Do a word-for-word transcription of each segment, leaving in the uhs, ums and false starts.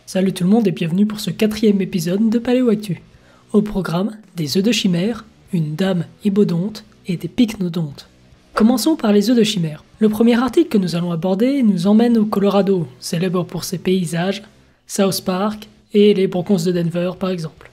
Salut tout le monde et bienvenue pour ce quatrième épisode de Paléoactu. Au programme, des œufs de chimère, une dame hibodonte et des pycnodontes. Commençons par les œufs de chimère. Le premier article que nous allons aborder nous emmène au Colorado, célèbre pour ses paysages, South Park et les Broncos de Denver par exemple.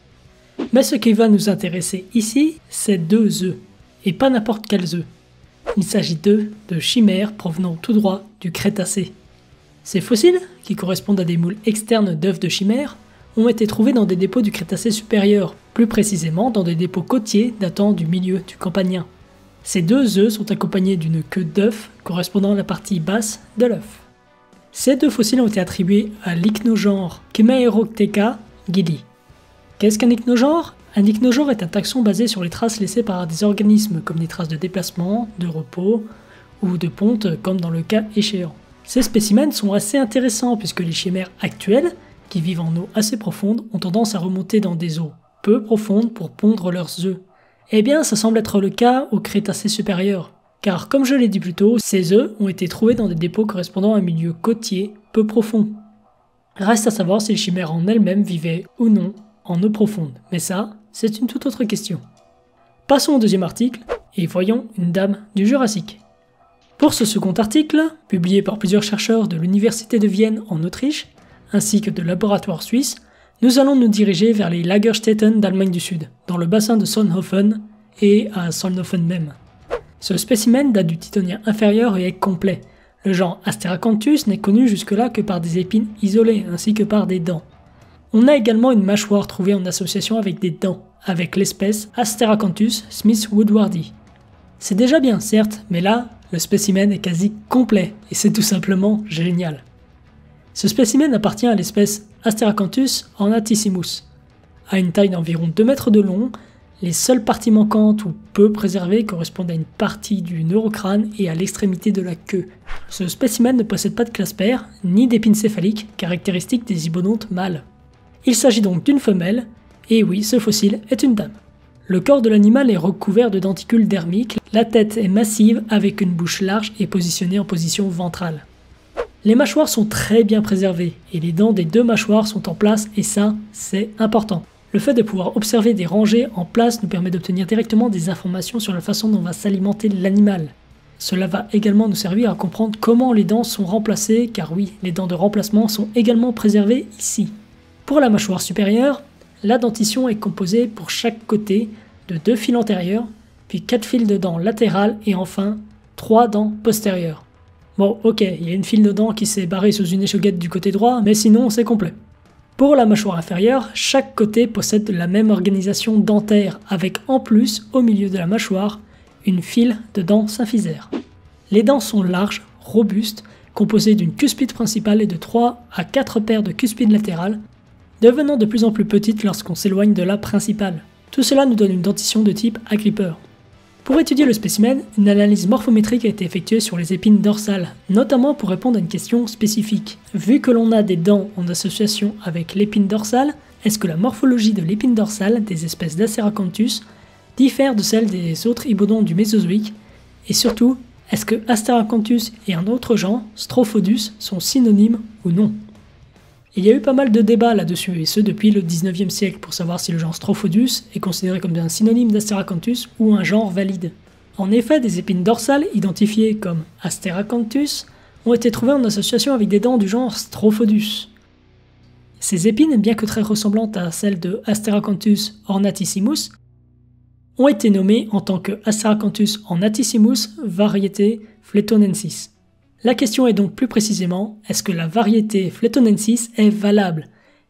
Mais ce qui va nous intéresser ici, c'est deux œufs, et pas n'importe quels œufs. Il s'agit d'œufs de chimères provenant tout droit du Crétacé. Ces fossiles, qui correspondent à des moules externes d'œufs de chimères, ont été trouvés dans des dépôts du Crétacé supérieur, plus précisément dans des dépôts côtiers datant du milieu du Campanien. Ces deux œufs sont accompagnés d'une queue d'œuf correspondant à la partie basse de l'œuf. Ces deux fossiles ont été attribués à l'ichnogenre Chimaerotheca gili. Qu'est-ce qu'un ichnogenre ? Un ichnogenre est un taxon basé sur les traces laissées par des organismes comme des traces de déplacement, de repos ou de ponte comme dans le cas échéant. Ces spécimens sont assez intéressants puisque les chimères actuelles, qui vivent en eau assez profonde, ont tendance à remonter dans des eaux peu profondes pour pondre leurs œufs. Eh bien, ça semble être le cas au Crétacé supérieur, car comme je l'ai dit plus tôt, ces œufs ont été trouvés dans des dépôts correspondant à un milieu côtier peu profond. Reste à savoir si les chimères en elles-mêmes vivaient ou non en eau profonde, mais ça, c'est une toute autre question. Passons au deuxième article, et voyons une dame du Jurassique. Pour ce second article, publié par plusieurs chercheurs de l'Université de Vienne en Autriche, ainsi que de laboratoires suisses, nous allons nous diriger vers les Lagerstätten d'Allemagne du Sud, dans le bassin de Solnhofen et à Solnhofen même. Ce spécimen date du Tithonien inférieur et est complet. Le genre Asteracanthus n'est connu jusque-là que par des épines isolées, ainsi que par des dents. On a également une mâchoire trouvée en association avec des dents, avec l'espèce Asteracanthus smith-woodwardi. C'est déjà bien, certes, mais là, le spécimen est quasi complet, et c'est tout simplement génial. Ce spécimen appartient à l'espèce Asteracanthus ornathissimus. À une taille d'environ deux mètres de long, les seules parties manquantes ou peu préservées correspondent à une partie du neurocrâne et à l'extrémité de la queue. Ce spécimen ne possède pas de clasper, ni d'épines céphaliques, caractéristiques des hibodontes mâles. Il s'agit donc d'une femelle, et oui, ce fossile est une dame. Le corps de l'animal est recouvert de denticules dermiques, la tête est massive avec une bouche large et positionnée en position ventrale. Les mâchoires sont très bien préservées, et les dents des deux mâchoires sont en place, et ça, c'est important. Le fait de pouvoir observer des rangées en place nous permet d'obtenir directement des informations sur la façon dont va s'alimenter l'animal. Cela va également nous servir à comprendre comment les dents sont remplacées, car oui, les dents de remplacement sont également préservées ici. Pour la mâchoire supérieure, la dentition est composée pour chaque côté de deux fils antérieurs, puis quatre fils de dents latérales et enfin trois dents postérieures. Bon, ok, il y a une file de dents qui s'est barrée sous une échauguette du côté droit, mais sinon c'est complet. Pour la mâchoire inférieure, chaque côté possède la même organisation dentaire, avec en plus, au milieu de la mâchoire, une file de dents symphysaires. Les dents sont larges, robustes, composées d'une cuspide principale et de trois à quatre paires de cuspides latérales, devenant de plus en plus petites lorsqu'on s'éloigne de la principale. Tout cela nous donne une dentition de type agrippeur. Pour étudier le spécimen, une analyse morphométrique a été effectuée sur les épines dorsales, notamment pour répondre à une question spécifique. Vu que l'on a des dents en association avec l'épine dorsale, est-ce que la morphologie de l'épine dorsale des espèces d'Asteracanthus diffère de celle des autres hibodontes du Mésozoïque? Et surtout, est-ce que Asteracanthus et un autre genre, Strophodus, sont synonymes ou non? Il y a eu pas mal de débats là-dessus, et ce depuis le dix-neuvième siècle, pour savoir si le genre Strophodus est considéré comme un synonyme d'Asteracanthus ou un genre valide. En effet, des épines dorsales, identifiées comme Asteracanthus, ont été trouvées en association avec des dents du genre Strophodus. Ces épines, bien que très ressemblantes à celles de Asteracanthus ornathissimus, ont été nommées en tant que Asteracanthus ornathissimus variété fletonensis. La question est donc plus précisément, est-ce que la variété fletonensis est valable?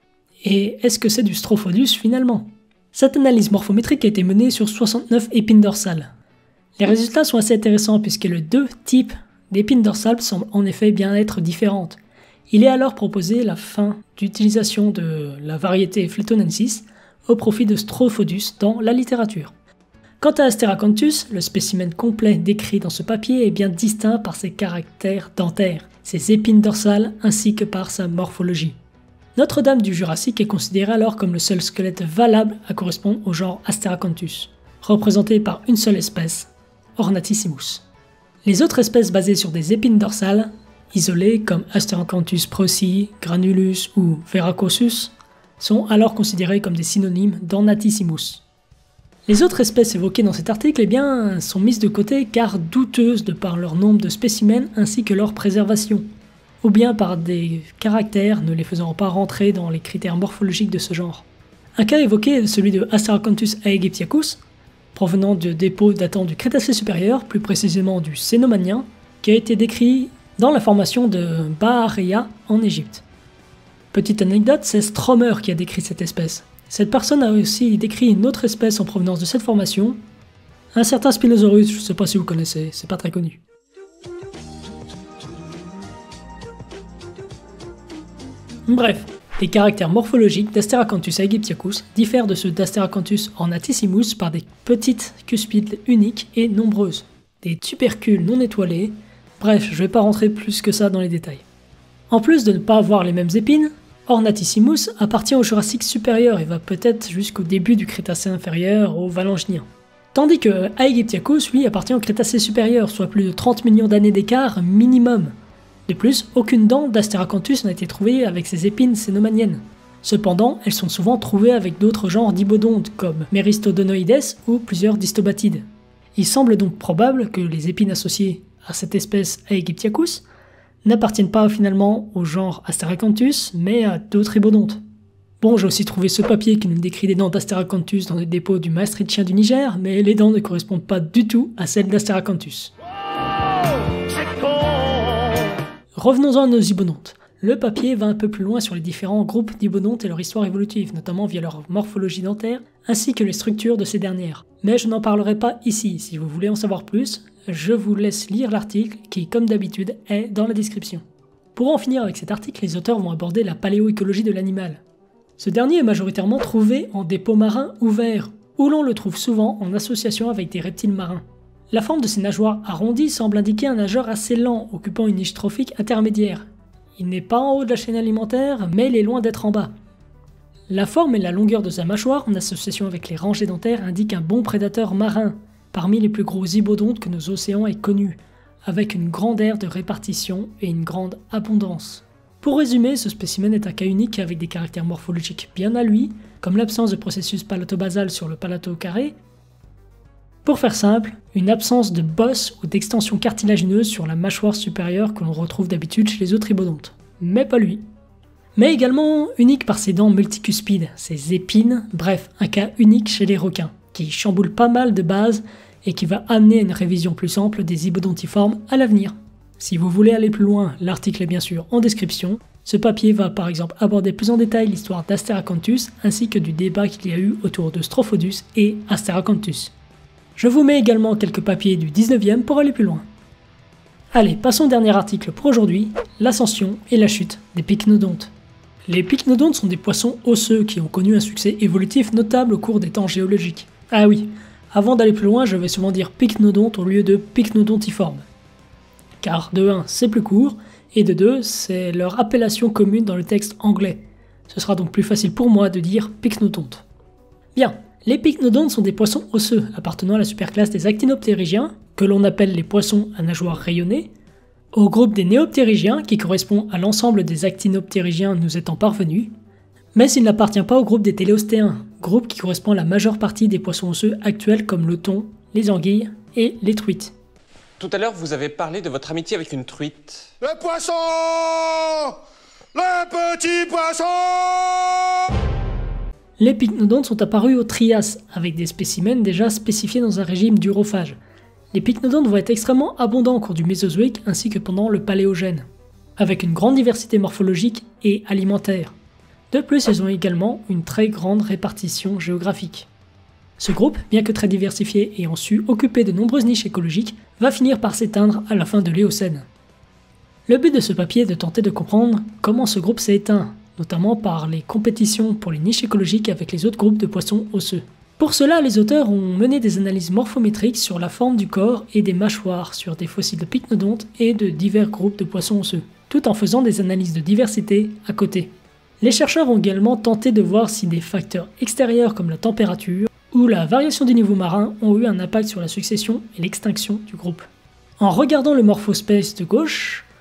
Et est-ce que c'est du Strophodus finalement? Cette analyse morphométrique a été menée sur soixante-neuf épines dorsales. Les résultats sont assez intéressants puisque les deux types d'épines dorsales semblent en effet bien être différentes. Il est alors proposé la fin d'utilisation de la variété fletonensis au profit de Strophodus dans la littérature. Quant à Asteracanthus, le spécimen complet décrit dans ce papier est bien distinct par ses caractères dentaires, ses épines dorsales ainsi que par sa morphologie. Notre-Dame du Jurassique est considérée alors comme le seul squelette valable à correspondre au genre Asteracanthus, représenté par une seule espèce, Ornathissimus. Les autres espèces basées sur des épines dorsales isolés comme Asteracanthus preussii, Granulus ou Veracossus, sont alors considérés comme des synonymes d'Ornathissimus. Les autres espèces évoquées dans cet article eh bien, sont mises de côté car douteuses de par leur nombre de spécimens ainsi que leur préservation, ou bien par des caractères ne les faisant pas rentrer dans les critères morphologiques de ce genre. Un cas évoqué est celui de Asteracanthus aegyptiacus, provenant de dépôts datant du Crétacé supérieur, plus précisément du Cénomanien, qui a été décrit dans la formation de Bahariya en Égypte. Petite anecdote, c'est Stromer qui a décrit cette espèce. Cette personne a aussi décrit une autre espèce en provenance de cette formation, un certain Spinosaurus, je ne sais pas si vous connaissez, c'est pas très connu. Bref, les caractères morphologiques d'Asteracanthus aegyptiacus diffèrent de ceux d'Asteracanthus ornathissimus par des petites cuspides uniques et nombreuses, des tubercules non étoilés, bref, je vais pas rentrer plus que ça dans les détails. En plus de ne pas avoir les mêmes épines, Ornathissimus appartient au Jurassique supérieur et va peut-être jusqu'au début du Crétacé inférieur au Valangénien. Tandis que Aegyptiacus, lui, appartient au Crétacé supérieur, soit plus de trente millions d'années d'écart minimum. De plus, aucune dent d'Asteracanthus n'a été trouvée avec ses épines cénomaniennes. Cependant, elles sont souvent trouvées avec d'autres genres d'hybodontes comme Meristodonoides ou plusieurs distobatides. Il semble donc probable que les épines associées à cette espèce Aegyptiacus n'appartiennent pas finalement au genre Asteracanthus, mais à d'autres hybodontes. Bon, j'ai aussi trouvé ce papier qui nous décrit des dents d'Asteracanthus dans les dépôts du maastrichtien du Niger, mais les dents ne correspondent pas du tout à celles d'Asteracanthus. Revenons-en à nos hybodontes. Le papier va un peu plus loin sur les différents groupes d'hybodontes et leur histoire évolutive, notamment via leur morphologie dentaire, ainsi que les structures de ces dernières. Mais je n'en parlerai pas ici, si vous voulez en savoir plus, je vous laisse lire l'article qui, comme d'habitude, est dans la description. Pour en finir avec cet article, les auteurs vont aborder la paléoécologie de l'animal. Ce dernier est majoritairement trouvé en dépôts marins ouverts, où l'on le trouve souvent en association avec des reptiles marins. La forme de ses nageoires arrondies semble indiquer un nageur assez lent, occupant une niche trophique intermédiaire. Il n'est pas en haut de la chaîne alimentaire, mais il est loin d'être en bas. La forme et la longueur de sa mâchoire, en association avec les rangées dentaires, indiquent un bon prédateur marin, parmi les plus gros hybodontes que nos océans aient connus, avec une grande aire de répartition et une grande abondance. Pour résumer, ce spécimen est un cas unique avec des caractères morphologiques bien à lui, comme l'absence de processus palatobasal sur le palato carré. Pour faire simple, une absence de bosse ou d'extension cartilagineuse sur la mâchoire supérieure que l'on retrouve d'habitude chez les autres hybodontes. Mais pas lui. Mais également unique par ses dents multicuspides, ses épines, bref, un cas unique chez les requins, qui chamboule pas mal de bases et qui va amener à une révision plus ample des hybodontiformes à l'avenir. Si vous voulez aller plus loin, l'article est bien sûr en description. Ce papier va par exemple aborder plus en détail l'histoire d'Asteracanthus ainsi que du débat qu'il y a eu autour de Strophodus et Asteracanthus. Je vous mets également quelques papiers du dix-neuvième pour aller plus loin. Allez, passons au dernier article pour aujourd'hui, l'ascension et la chute des pycnodontes. Les pycnodontes sont des poissons osseux qui ont connu un succès évolutif notable au cours des temps géologiques. Ah oui, avant d'aller plus loin, je vais souvent dire pycnodonte au lieu de pycnodontiforme. Car de un, c'est plus court, et de deux, c'est leur appellation commune dans le texte anglais. Ce sera donc plus facile pour moi de dire pycnodonte. Bien, les pycnodontes sont des poissons osseux appartenant à la superclasse des actinoptérygiens, que l'on appelle les poissons à nageoires rayonnées, au groupe des néoptérygiens qui correspond à l'ensemble des actinoptérygiens nous étant parvenus, mais il n'appartient pas au groupe des téléostéens, groupe qui correspond à la majeure partie des poissons osseux actuels comme le thon, les anguilles et les truites. Tout à l'heure, vous avez parlé de votre amitié avec une truite. Le poisson! Le petit poisson! Les pycnodontes sont apparus au Trias, avec des spécimens déjà spécifiés dans un régime d'urophage. Les pycnodontes vont être extrêmement abondants au cours du Mésozoïque ainsi que pendant le Paléogène, avec une grande diversité morphologique et alimentaire. De plus, ils ont également une très grande répartition géographique. Ce groupe, bien que très diversifié et ayant su occuper de nombreuses niches écologiques, va finir par s'éteindre à la fin de l'Éocène. Le but de ce papier est de tenter de comprendre comment ce groupe s'est éteint, notamment par les compétitions pour les niches écologiques avec les autres groupes de poissons osseux. Pour cela, les auteurs ont mené des analyses morphométriques sur la forme du corps et des mâchoires sur des fossiles de pycnodontes et de divers groupes de poissons osseux, tout en faisant des analyses de diversité à côté. Les chercheurs ont également tenté de voir si des facteurs extérieurs comme la température ou la variation du niveau marin ont eu un impact sur la succession et l'extinction du groupe. En regardant le morphospace de gauche,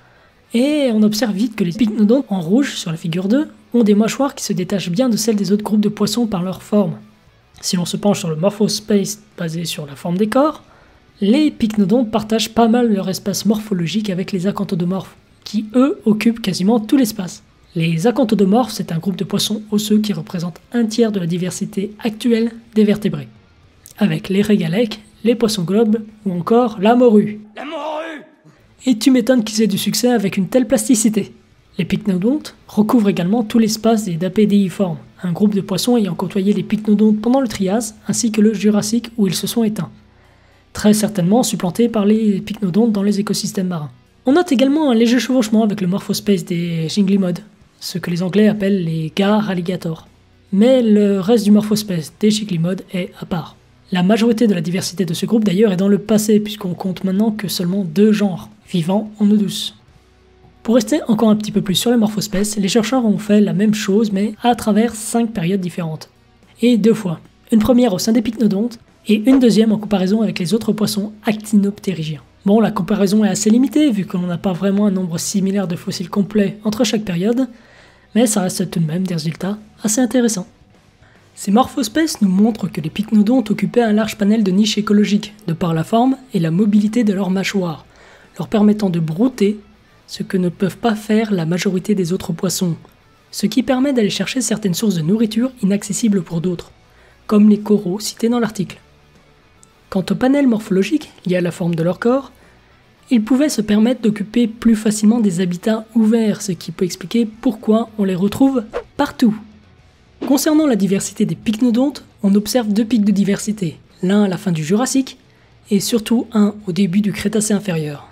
Et on observe vite que les pycnodontes en rouge sur la figure deux ont des mâchoires qui se détachent bien de celles des autres groupes de poissons par leur forme. Si l'on se penche sur le morphospace basé sur la forme des corps, les pycnodontes partagent pas mal leur espace morphologique avec les acanthodomorphes, qui eux occupent quasiment tout l'espace. Les acanthodomorphes, c'est un groupe de poissons osseux qui représente un tiers de la diversité actuelle des vertébrés, avec les régalèques, les poissons globes ou encore la morue. La morue! Et tu m'étonnes qu'ils aient du succès avec une telle plasticité. Les pycnodontes recouvrent également tout l'espace des dapédéiformes, un groupe de poissons ayant côtoyé les pycnodontes pendant le Trias ainsi que le Jurassique où ils se sont éteints, très certainement supplantés par les pycnodontes dans les écosystèmes marins. On note également un léger chevauchement avec le morphospace des ginglymodes, ce que les Anglais appellent les gar alligators. Mais le reste du morphospace des ginglymodes est à part. La majorité de la diversité de ce groupe d'ailleurs est dans le passé puisqu'on compte maintenant que seulement deux genres vivant en eau douce. Pour rester encore un petit peu plus sur les morphospaces, les chercheurs ont fait la même chose mais à travers cinq périodes différentes. Et deux fois. Une première au sein des pycnodontes et une deuxième en comparaison avec les autres poissons actinoptérygiens. Bon, la comparaison est assez limitée vu que l'on n'a pas vraiment un nombre similaire de fossiles complets entre chaque période, mais ça reste tout de même des résultats assez intéressants. Ces morphospaces nous montrent que les pycnodontes occupaient un large panel de niches écologiques, de par la forme et la mobilité de leurs mâchoires, leur permettant de brouter, ce que ne peuvent pas faire la majorité des autres poissons, ce qui permet d'aller chercher certaines sources de nourriture inaccessibles pour d'autres, comme les coraux cités dans l'article. Quant au panel morphologique, lié à la forme de leur corps, ils pouvaient se permettre d'occuper plus facilement des habitats ouverts, ce qui peut expliquer pourquoi on les retrouve partout. Concernant la diversité des pycnodontes, on observe deux pics de diversité, l'un à la fin du Jurassique, et surtout un au début du Crétacé inférieur.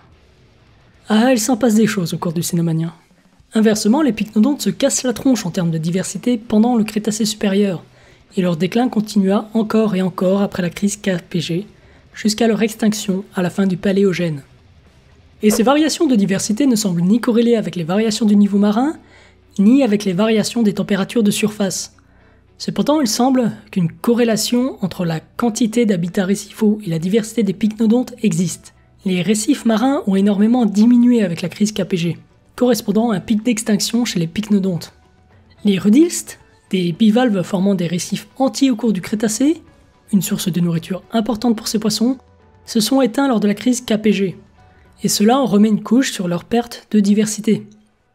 Ah, il s'en passe des choses au cours du Cénomanien. Inversement, les pycnodontes se cassent la tronche en termes de diversité pendant le Crétacé supérieur, et leur déclin continua encore et encore après la crise K P G, jusqu'à leur extinction à la fin du Paléogène. Et ces variations de diversité ne semblent ni corrélées avec les variations du niveau marin, ni avec les variations des températures de surface. Cependant, il semble qu'une corrélation entre la quantité d'habitats récifaux et la diversité des pycnodontes existe. Les récifs marins ont énormément diminué avec la crise K P G, correspondant à un pic d'extinction chez les pycnodontes. Les rudilstes, des bivalves formant des récifs entiers au cours du Crétacé, une source de nourriture importante pour ces poissons, se sont éteints lors de la crise K P G, et cela en remet une couche sur leur perte de diversité.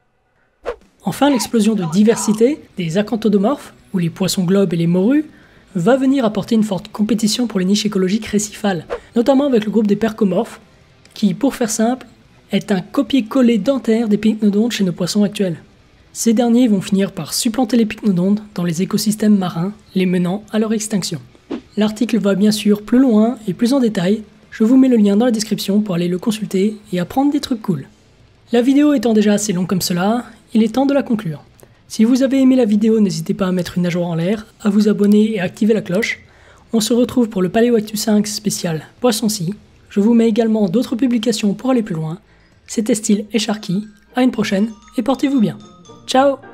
Enfin, l'explosion de diversité des acanthodomorphes, ou les poissons globes et les morues, va venir apporter une forte compétition pour les niches écologiques récifales, notamment avec le groupe des percomorphes, qui, pour faire simple, est un copier-coller dentaire des pycnodontes chez nos poissons actuels. Ces derniers vont finir par supplanter les pycnodontes dans les écosystèmes marins, les menant à leur extinction. L'article va bien sûr plus loin et plus en détail, je vous mets le lien dans la description pour aller le consulter et apprendre des trucs cool. La vidéo étant déjà assez longue comme cela, il est temps de la conclure. Si vous avez aimé la vidéo, n'hésitez pas à mettre une nageoire en l'air, à vous abonner et à activer la cloche. On se retrouve pour le Paléoactu cinq spécial Poisson-ci. Je vous mets également d'autres publications pour aller plus loin. C'était Style et Sharky, à une prochaine et portez-vous bien. Ciao!